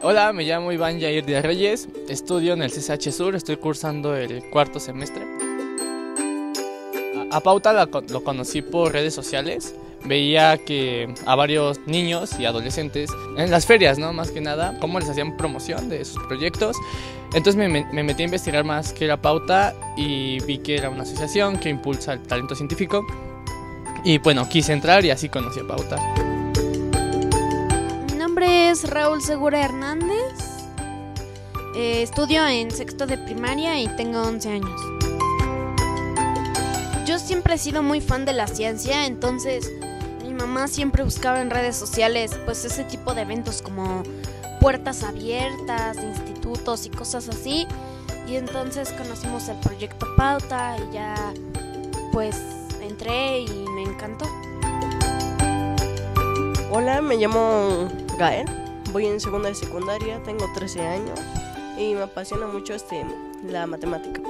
Hola, me llamo Iván Yair de Reyes, estudio en el CCH Sur, estoy cursando el cuarto semestre. A Pauta lo conocí por redes sociales, veía que a varios niños y adolescentes en las ferias, ¿no? Más que nada, cómo les hacían promoción de sus proyectos. Entonces me metí a investigar más qué era Pauta y vi que era una asociación que impulsa el talento científico. Y bueno, quise entrar y así conocí a Pauta. Mi nombre es Raúl Segura Hernández, estudio en sexto de primaria y tengo 11 años. Yo siempre he sido muy fan de la ciencia, entonces mi mamá siempre buscaba en redes sociales pues ese tipo de eventos como puertas abiertas, institutos y cosas así. Y entonces conocimos el proyecto Pauta y ya pues entré y me encantó. Hola, me llamo Gael, voy en segunda de secundaria, tengo 13 años y me apasiona mucho la matemática.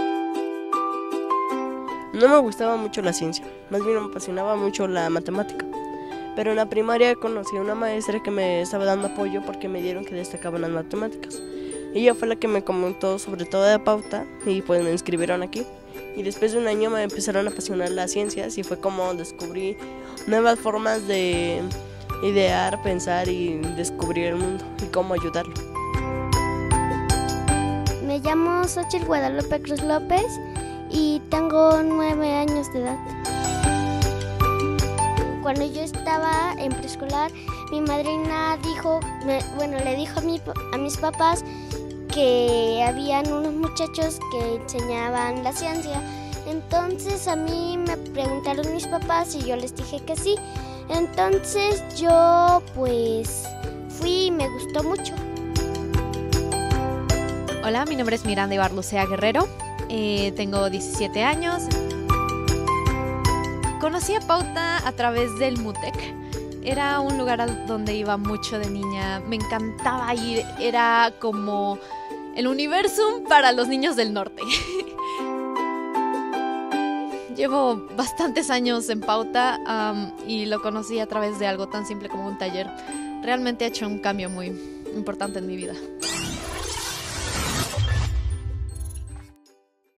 No me gustaba mucho la ciencia, más bien me apasionaba mucho la matemática. Pero en la primaria conocí a una maestra que me estaba dando apoyo porque me dieron que destacaba en las matemáticas. Ella fue la que me comentó sobre todo de Pauta y pues me inscribieron aquí. Y después de un año me empezaron a apasionar las ciencias y fue como descubrí nuevas formas de idear, pensar y descubrir el mundo y cómo ayudarlo. Me llamo Xochitl Guadalupe Cruz López y tengo 9 años de edad. Cuando yo estaba en preescolar, mi madrina le dijo a mis papás que habían unos muchachos que enseñaban la ciencia. Entonces a mí me preguntaron mis papás y yo les dije que sí. Entonces yo pues fui y me gustó mucho. Hola, mi nombre es Miranda Ibar Lucea Guerrero, tengo 17 años. Conocí a Pauta a través del MUTEC. Era un lugar a donde iba mucho de niña, me encantaba ir, era como el universum para los niños del norte. Llevo bastantes años en Pauta y lo conocí a través de algo tan simple como un taller. Realmente ha hecho un cambio muy importante en mi vida.